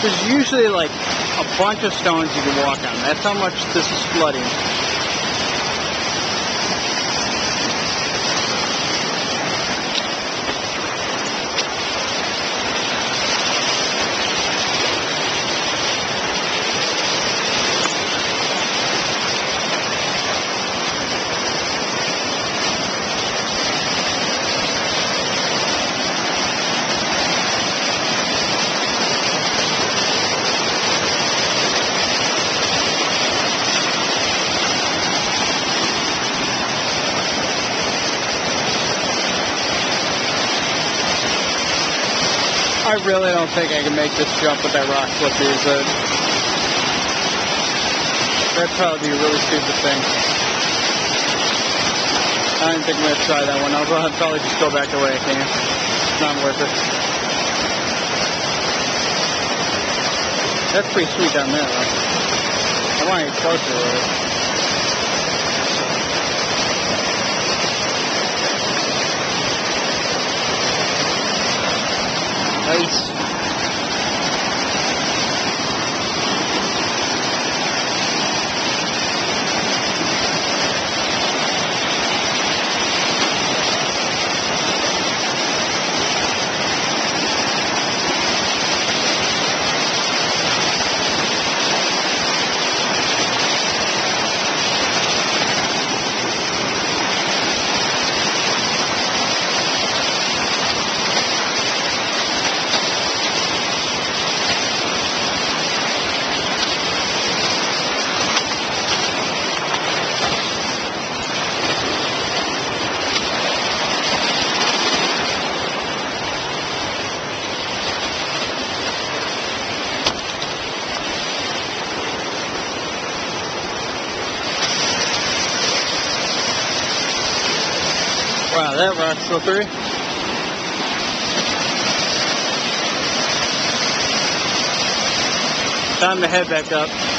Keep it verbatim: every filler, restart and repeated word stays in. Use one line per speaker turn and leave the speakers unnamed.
There's usually like a bunch of stones you can walk on. That's how much this is flooding. I really don't think I can make this jump with that rock slippery. So that'd probably be a really stupid thing. I don't think I'm going to try that one. I'll probably just go back the way I came. It's not worth it. That's pretty sweet down there, though. I want to get closer with it. Nice. Wow, that rock's slippery. Time to head back up.